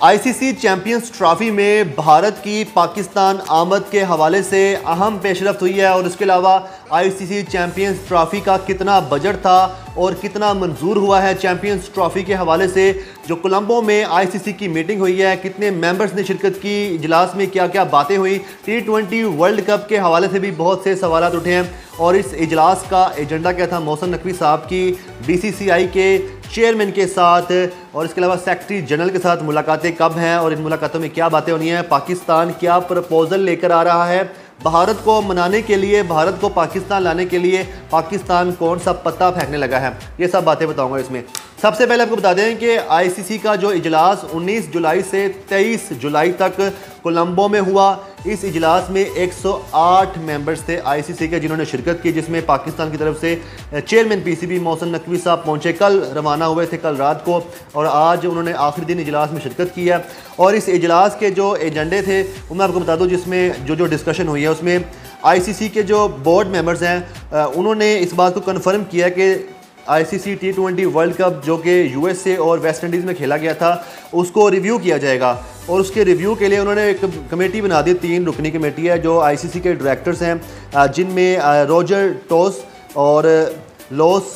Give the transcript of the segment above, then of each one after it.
ICC champions trophy में भारत की पाकिस्तान आमद के हवाले से अहम पेशरफ्त हुई है और इसके अलावा आईसीसी चैंपियंस ट्रॉफी का कितना बजट था और कितना मंजूर हुआ है चैंपियंस ट्रॉफी के हवाले से जो कोलंबो में आईसीसी की मीटिंग हुई है, कितने मेंबर्स ने शिरकत की, इजलास में क्या क्या बातें हुई, T20 वर्ल्ड कप के हवाले से भी बहुत से सवाल उठे हैं और इस इजलास का एजेंडा क्या था, मोहसिन नकवी साहब की बीसीसीआई के चेयरमैन के साथ और इसके अलावा सेक्रेटरी जनरल के साथ मुलाकातें कब हैं और इन मुलाकातों में क्या बातें होनी हैं, पाकिस्तान क्या प्रपोजल लेकर आ रहा है, भारत को मनाने के लिए, भारत को पाकिस्तान लाने के लिए पाकिस्तान कौन सा पत्ता फेंकने लगा है, ये सब बातें बताऊंगा इसमें। सबसे पहले आपको बता दें कि आईसीसी का जो इजलास 19 जुलाई से 23 जुलाई तक कोलंबो में हुआ, इस इजलास में 108 मेंबर्स थे आईसीसी के जिन्होंने शिरकत की, जिसमें पाकिस्तान की तरफ से चेयरमैन पीसीबी मोहसिन नकवी साहब पहुंचे, कल रवाना हुए थे कल रात को और आज उन्होंने आखिरी दिन इजलास में शिरकत की है। और इस इजलास के जो एजेंडे थे वो मैं आपको बता दूँ, जिसमें जो डिस्कशन हुई है उसमें आईसीसी के जो बोर्ड मेंबर्स हैं उन्होंने इस बात को कन्फर्म किया कि आईसीसी T20 वर्ल्ड कप जो कि यूएसए और वेस्ट इंडीज़ में खेला गया था उसको रिव्यू किया जाएगा और उसके रिव्यू के लिए उन्होंने एक कमेटी बना दी, 3 रुकनी कमेटी है जो आईसीसी के डायरेक्टर्स हैं जिनमें रॉजर टॉस और लॉस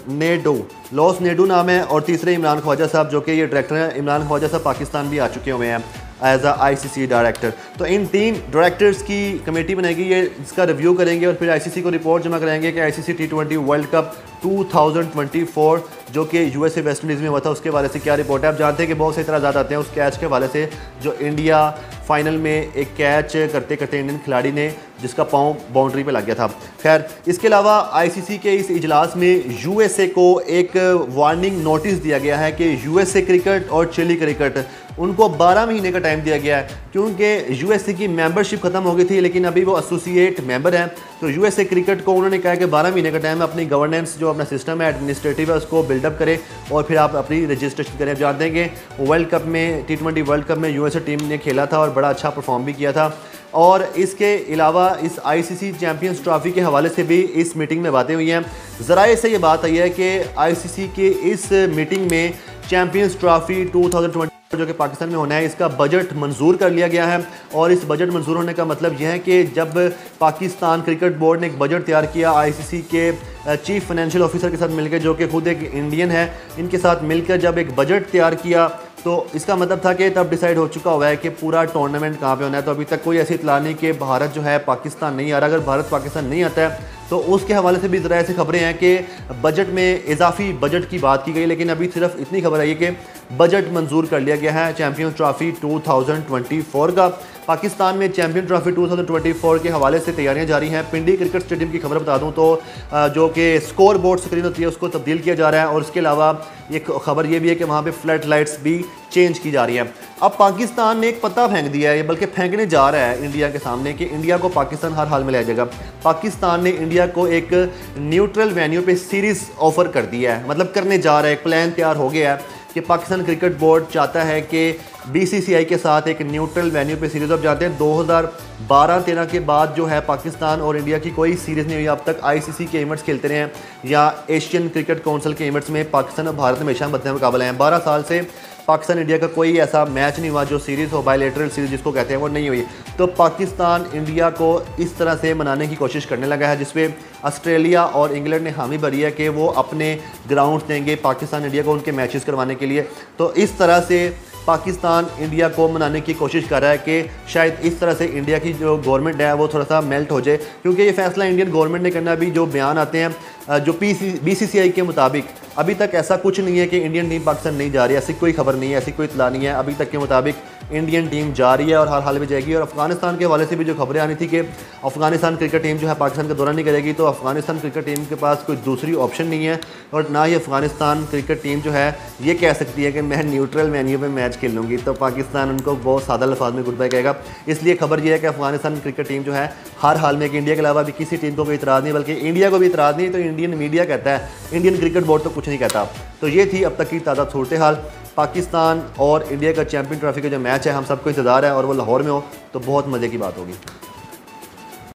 नेडू नाम है और तीसरे इमरान ख्वाजा साहब जो कि ये डायरेक्टर हैं। इमरान ख्वाजा साहब पाकिस्तान भी आ चुके हुए हैं एज अ आईसीसी डायरेक्टर। तो इन 3 डायरेक्टर्स की कमेटी बनाएगी, ये इसका रिव्यू करेंगे और फिर आईसीसी को रिपोर्ट जमा कराएंगे कि आईसीसी T20 वर्ल्ड कप 2024 जो कि यूएसए वेस्ट इंडीज़ में हुआ था उसके बारे से क्या रिपोर्ट है। आप जानते हैं कि बहुत से इतराज़ात आते हैं उस कैच के हवाले से जो इंडिया फाइनल में एक कैच करते करते इंडियन खिलाड़ी ने जिसका पाँव बाउंड्री पे लग गया था। खैर, इसके अलावा आईसीसी के इस इजलास में यूएसए को एक वार्निंग नोटिस दिया गया है कि यूएसए क्रिकेट और चिली क्रिकेट उनको 12 महीने का टाइम दिया गया है क्योंकि यूएसए की मेंबरशिप ख़त्म हो गई थी लेकिन अभी वो एसोसिएट मेंबर हैं। तो यूएसए क्रिकेट को उन्होंने कहा कि 12 महीने का टाइम है, अपनी गवर्नेंस जो अपना सिस्टम है एडमिनिस्ट्रेटिव है उसको बिल्डअप करें और फिर आप अपनी रजिस्ट्रेशन करें। आप जानते हैं कि वर्ल्ड कप में T20 वर्ल्ड कप में यूएसए टीम ने खेला था और बड़ा अच्छा परफॉर्म भी किया था। और इसके अलावा इस आईसीसी चैंपियंस ट्रॉफी के हवाले से भी इस मीटिंग में बातें हुई हैं। ज़राए से ये बात आई है कि आईसीसी के इस मीटिंग में चैंपियंस ट्रॉफी 2020 जो कि पाकिस्तान में होना है इसका बजट मंजूर कर लिया गया है और इस बजट मंजूर होने का मतलब यह है कि जब पाकिस्तान क्रिकेट बोर्ड ने एक बजट तैयार किया आईसीसी के चीफ फाइनेंशियल ऑफिसर के साथ मिलकर जो कि खुद एक इंडियन है, इनके साथ मिलकर जब एक बजट तैयार किया तो इसका मतलब था कि तब डिसाइड हो चुका हुआ है कि पूरा टूर्नामेंट कहाँ पे होना है। तो अभी तक कोई ऐसी इतला नहीं कि भारत जो है पाकिस्तान नहीं आ रहा। अगर भारत पाकिस्तान नहीं आता है तो उसके हवाले से भी ज़रा ऐसी खबरें हैं कि बजट में इजाफी बजट की बात की गई, लेकिन अभी सिर्फ इतनी खबर आई है कि बजट मंजूर कर लिया गया है चैंपियंस ट्रॉफी 2024 का। पाकिस्तान में चैंपियन ट्रॉफी 2024 के हवाले से तैयारियां जारी हैं। पिंडी क्रिकेट स्टेडियम की खबर बता दूं तो जो कि स्कोर बोर्ड स्क्रीन होती है उसको तब्दील किया जा रहा है और इसके अलावा एक खबर ये भी है कि वहाँ पे फ्लड लाइट्स भी चेंज की जा रही हैं। अब पाकिस्तान ने एक पत्ता फेंक दिया है, बल्कि फेंकने जा रहा है इंडिया के सामने कि इंडिया को पाकिस्तान हर हाल में ले जाएगा। पाकिस्तान ने इंडिया को एक न्यूट्रल वेन्यू पे सीरीज़ ऑफर कर दिया है, मतलब करने जा रहा है, एक प्लान तैयार हो गया है कि पाकिस्तान क्रिकेट बोर्ड चाहता है कि बीसीसीआई के साथ एक न्यूट्रल वेन्यू पे सीरीज़। आप जानते हैं 2012-13 के बाद जो है पाकिस्तान और इंडिया की कोई सीरीज़ नहीं हुई। अब तक आईसीसी के इवेंट्स खेलते रहे हैं या एशियन क्रिकेट काउंसिल के इवेंट्स में पाकिस्तान और भारत हमेशा बदले मुकाबले हैं। 12 साल से पाकिस्तान इंडिया का कोई ऐसा मैच नहीं हुआ जो सीरीज़ हो, बायलैटरल सीरीज़ जिसको कहते हैं, वो नहीं हुई। तो पाकिस्तान इंडिया को इस तरह से मनाने की कोशिश करने लगा है जिसमें ऑस्ट्रेलिया और इंग्लैंड ने हामी भरी है कि वो अपने ग्राउंड देंगे पाकिस्तान इंडिया को उनके मैचेस करवाने के लिए। तो इस तरह से पाकिस्तान इंडिया को मनाने की कोशिश कर रहा है कि शायद इस तरह से इंडिया की जो गवर्नमेंट है वो थोड़ा सा मेल्ट हो जाए, क्योंकि ये फैसला इंडियन गवर्नमेंट ने करना। अभी जो बयान आते हैं जो बीसीसीआई के मुताबिक अभी तक ऐसा कुछ नहीं है कि इंडियन टीम पाकिस्तान नहीं जा रही है, ऐसी कोई खबर नहीं है, ऐसी कोई इतला नहीं है। अभी तक के मुताबिक इंडियन टीम जा रही है और हर हाल में जाएगी। और अफगानिस्तान के हवाले से भी जो खबरें आनी थी कि अफगानिस्तान क्रिकेट टीम जो है पाकिस्तान का दौरा नहीं करेगी, तो अफगानिस्तान क्रिकेट टीम के पास कोई दूसरी ऑप्शन नहीं है और ना ही अफगानिस्तान क्रिकेट टीम जो है ये कह सकती है कि मैं न्यूट्रल वेन्यू पे मैच खेल लूँगी। तो पाकिस्तान उनको बहुत सादा लफाज में गुड बाय कहेगा। इसलिए खबर यह है कि अफगानिस्तान क्रिकेट टीम जो है हर हाल में, कि इंडिया के अलावा भी किसी टीम को कोई इतराज़ नहीं, बल्कि इंडिया को भी इतराज़ नहीं, तो इंडियन मीडिया कहता है, इंडियन क्रिकेट बोर्ड तो कुछ नहीं कहता। तो ये थी अब तक की ताज़ा सूरत हाल। पाकिस्तान और इंडिया का चैंपियन ट्रॉफी का जो मैच है हम सबको इंतज़ार है और वो लाहौर में हो तो बहुत मज़े की बात होगी।